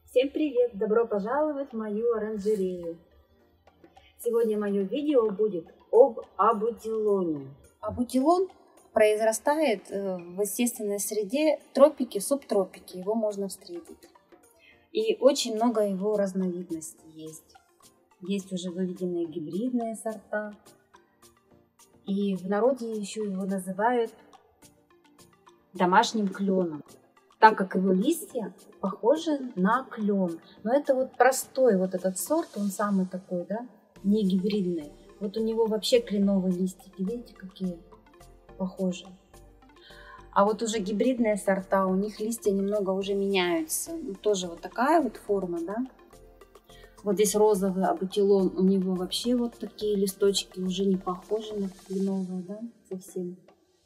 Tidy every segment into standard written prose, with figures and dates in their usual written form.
Всем привет! Добро пожаловать в мою оранжерею! Сегодня мое видео будет об абутилоне. Абутилон произрастает в естественной среде тропики, субтропики. Его можно встретить. И очень много его разновидностей есть. Есть уже выведенные гибридные сорта. И в народе еще его называют домашним кленом, так как его листья похожи на клен. Но это вот простой вот этот сорт, он самый такой, да, не гибридный. Вот у него вообще кленовые листики, видите, какие похожи. А вот уже гибридные сорта, у них листья немного уже меняются. Ну, тоже вот такая вот форма, да. Вот здесь розовый абутилон, у него вообще вот такие листочки уже не похожи на кленовые, да, совсем.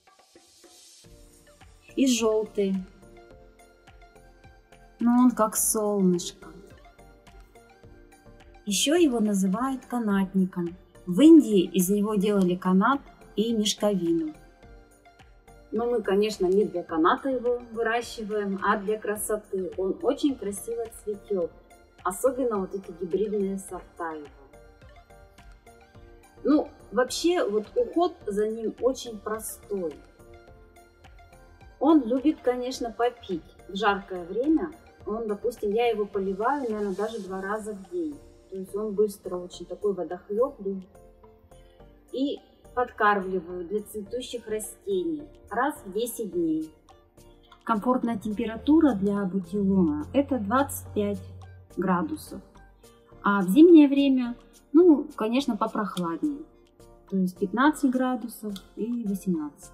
И желтый. Но он как солнышко. Еще его называют канатником. В Индии из него делали канат и мешковину. Но мы, конечно, не для каната его выращиваем, а для красоты. Он очень красиво цветет. Особенно вот эти гибридные сорта его. Ну, вообще, вот уход за ним очень простой. Он любит, конечно, попить. В жаркое время он, допустим, я его поливаю, наверное, даже 2 раза в день. То есть он быстро очень такой водохлеб. И подкармливаю для цветущих растений раз в 10 дней. Комфортная температура для абутилона это 25 градусов. А в зимнее время, ну, конечно, попрохладнее. То есть 15 градусов и 18.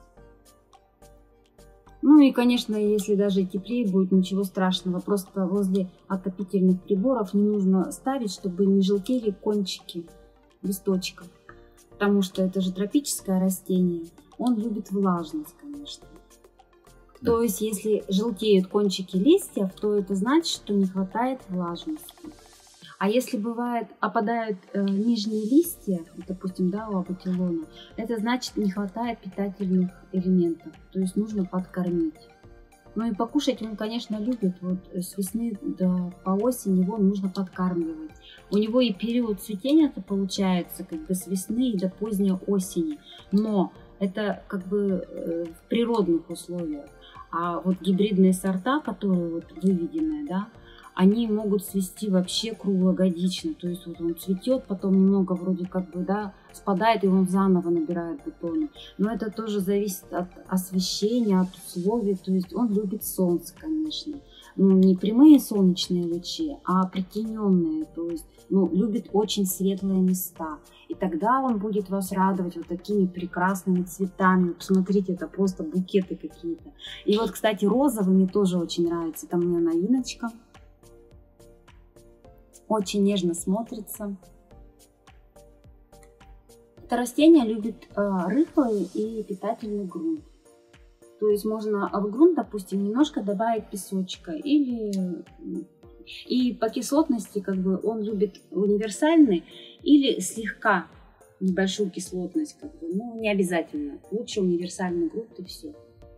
Ну и, конечно, если даже теплее будет, ничего страшного. Просто возле отопительных приборов не нужно ставить, чтобы не желтели кончики листочков. Потому что это же тропическое растение. Он любит влажность, конечно. Да. То есть, если желтеют кончики листьев, то это значит, что не хватает влажности. А если бывает, опадают нижние листья, допустим, да, у абутилона, это значит, не хватает питательных элементов. То есть нужно подкормить. Ну и покушать он, конечно, любит. Вот с весны по осень его нужно подкармливать. У него и период цветения-то получается как бы с весны и до поздней осени. Но это как бы в природных условиях. А вот гибридные сорта, которые вот выведенные, да, они могут цвести вообще круглогодично. То есть вот он цветет, потом немного вроде как бы, да, спадает, и он заново набирает бутоны. Но это тоже зависит от освещения, от условий. То есть он любит солнце, конечно. Ну, не прямые солнечные лучи, а притененные. То есть, ну, любит очень светлые места. И тогда он будет вас радовать вот такими прекрасными цветами. Посмотрите, это просто букеты какие-то. И вот, кстати, розовый мне тоже очень нравится. Это у меня новиночка. Очень нежно смотрится. Это растение любит рыхлый и питательный грунт. То есть можно в грунт, допустим, немножко добавить песочка. И по кислотности как бы он любит универсальный или слегка небольшую кислотность. Как бы, ну, не обязательно. Лучше универсальный грунт и все.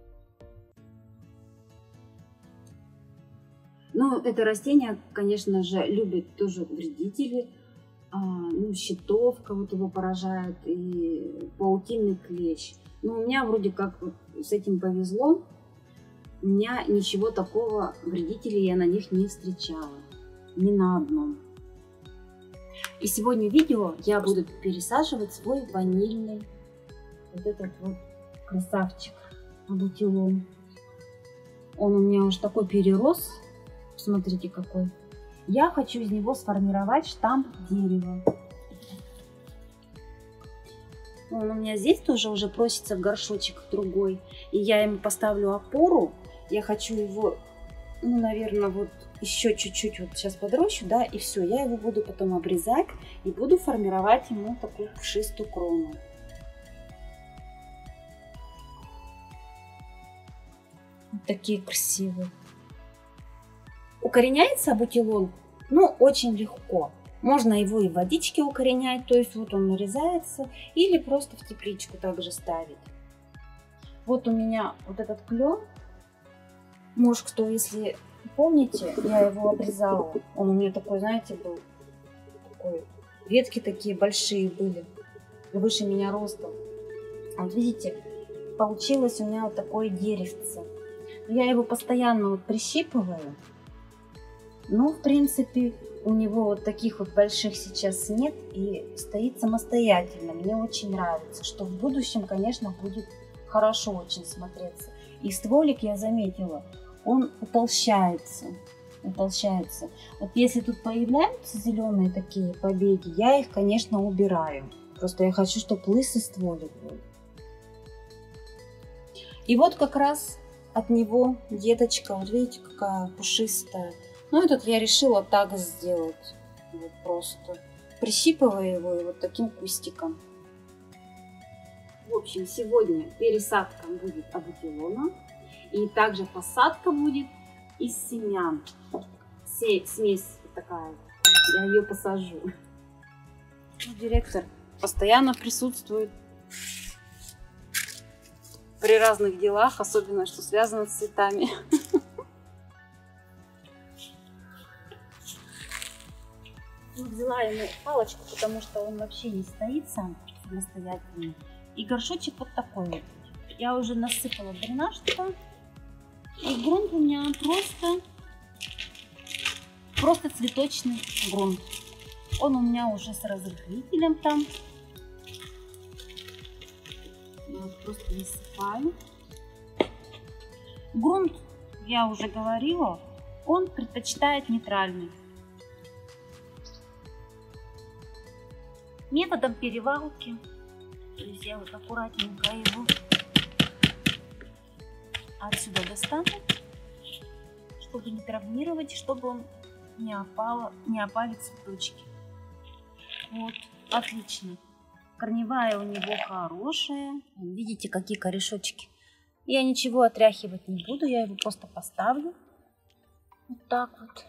Ну, это растение, конечно же, любит тоже вредители, ну, щитовка вот его поражает и паутинный клещ. Но у меня вроде как вот с этим повезло, у меня ничего такого вредителей я на них не встречала, ни на одном. И сегодня в видео я буду пересаживать свой ванильный вот этот вот красавчик абутилон. Он у меня уже такой перерос. Смотрите какой. Я хочу из него сформировать штамм дерева. Он у меня здесь тоже уже просится в горшочек другой. И я ему поставлю опору. Я хочу его, ну, наверное, вот еще чуть-чуть вот сейчас подрощу, да, и все. Я его буду потом обрезать и буду формировать ему такую пушистую крону. Вот такие красивые. Укореняется абутилон, ну, очень легко. Можно его и в водичке укоренять, то есть вот он нарезается, или просто в тепличку также ставить. Вот у меня вот этот клен. Может, кто, если помните, я его обрезала. Он у меня такой, знаете, был. Такой, ветки такие большие были. Выше меня ростом. Вот видите, получилось у меня вот такое деревце. Я его постоянно вот прищипываю. Но, в принципе, у него вот таких вот больших сейчас нет и стоит самостоятельно. Мне очень нравится, что в будущем, конечно, будет хорошо очень смотреться. И стволик, я заметила, он утолщается. Утолщается. Вот если тут появляются зеленые такие побеги, я их, конечно, убираю. Просто я хочу, чтобы лысый стволик был. И вот как раз от него деточка, вот видите, какая пушистая. Ну, этот я решила так сделать. Вот просто прищипываю его и вот таким кустиком. В общем, сегодня пересадка будет абутилона. И также посадка будет из семян. Смесь такая. Я ее посажу. Директор постоянно присутствует при разных делах, особенно что связано с цветами. Взяла ему палочку, потому что он вообще не стоит сам самостоятельно. И горшочек вот такой вот. Я уже насыпала дренаж туда. И грунт у меня просто цветочный грунт. Он у меня уже с разрыхлителем там. Я вот просто насыпаю. Грунт, я уже говорила, он предпочитает нейтральный. Методом перевалки. То есть я вот аккуратненько его отсюда достану, чтобы не травмировать, чтобы он не опали цветочки. Вот, отлично. Корневая у него хорошая. Видите, какие корешочки. Я ничего отряхивать не буду, я его просто поставлю. Вот так вот.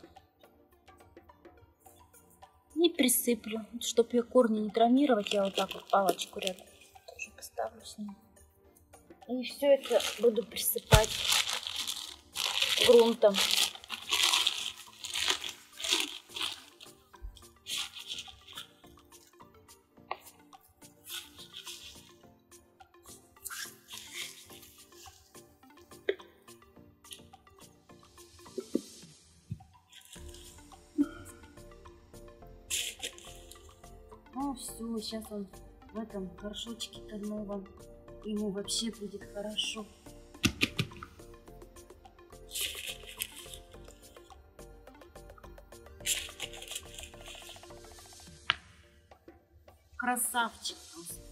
И присыплю. Чтобы ее корни не травмировать, я вот так вот палочку рядом тоже поставлю с ним. И все это буду присыпать грунтом. Ну все, сейчас он в этом горшочке-то новом, ему вообще будет хорошо. Красавчик просто.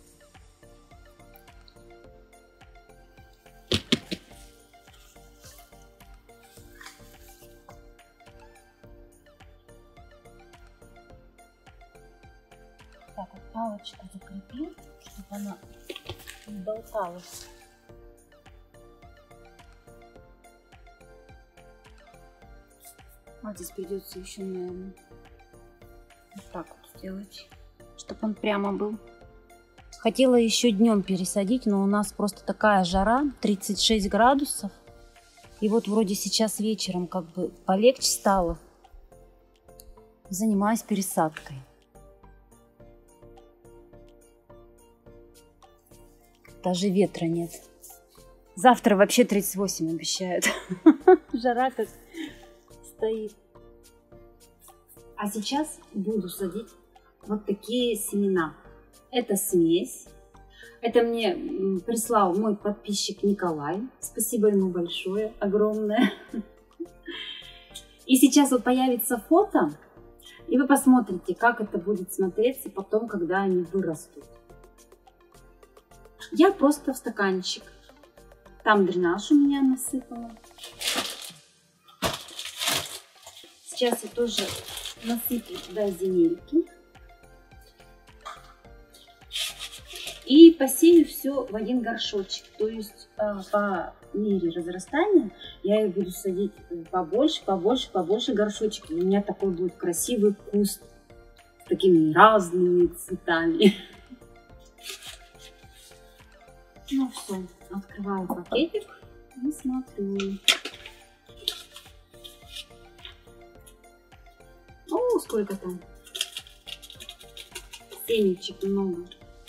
Так вот палочку закрепил, чтобы она не болталась. Вот здесь придется еще, наверное, вот так вот сделать, чтобы он прямо был. Хотела еще днем пересадить, но у нас просто такая жара, 36 градусов. И вот вроде сейчас вечером как бы полегче стало. Занимаюсь пересадкой. Даже ветра нет. Завтра вообще 38 обещают. Жара как стоит. А сейчас буду садить вот такие семена. Это смесь. Это мне прислал мой подписчик Николай. Спасибо ему большое, огромное. И сейчас вот появится фото, и вы посмотрите, как это будет смотреться потом, когда они вырастут. Я просто в стаканчик. Там дренаж у меня насыпала. Сейчас я тоже насыплю туда земельки. И посею все в один горшочек. То есть по мере разрастания я их буду садить побольше, побольше, побольше горшочек. И у меня такой будет красивый куст с такими разными цветами. Ну все, открываю пакетик и смотрю. сколько там? Семечек много.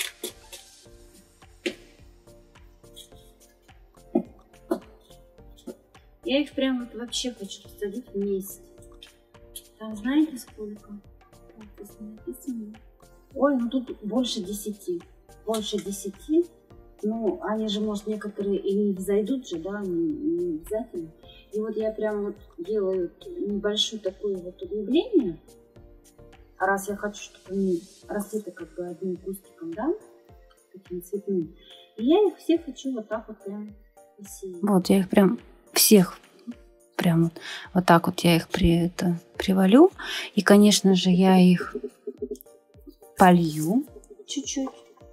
Я их прям вот вообще хочу посадить вместе. Там знаете сколько? Написано. Ой, ну тут больше 10. Больше 10. Ну, они же, может, некоторые и не взойдут же, да, не обязательно. И вот я прям вот делаю небольшое такое вот углубление. А раз я хочу, чтобы они росли-то как бы одним кустиком, да, таким цветным. И я их всех хочу вот так вот прям посеять. Вот, я их прям всех прям вот так вот я их привалю. И, конечно же, я их полью чуть-чуть.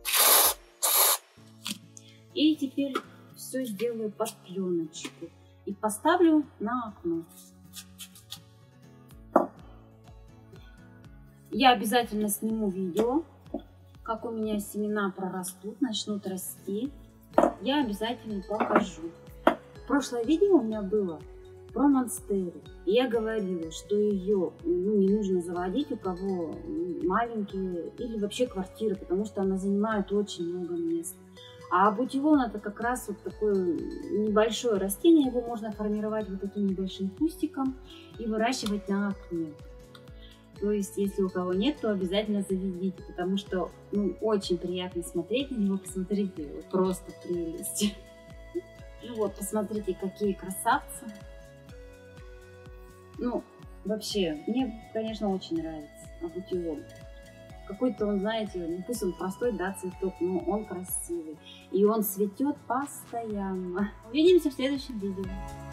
И теперь все сделаю под пленочку. И поставлю на окно. Я обязательно сниму видео, как у меня семена прорастут, начнут расти. Я обязательно покажу. Прошлое видео у меня было про монстеру. И я говорила, что ее не нужно заводить, у кого маленькие или вообще квартиры, потому что она занимает очень много места. А бутивон это как раз вот такое небольшое растение, его можно формировать вот таким небольшим кустиком и выращивать на окне. То есть, если у кого нет, то обязательно заведите, потому что очень приятно смотреть на него. Посмотрите, просто прелесть. Ну вот, посмотрите, какие красавцы. Ну, вообще, мне, конечно, очень нравится бутивон. Какой-то он, знаете, пусть он простой, да, цветок, но он красивый. И он цветет постоянно. Увидимся в следующем видео.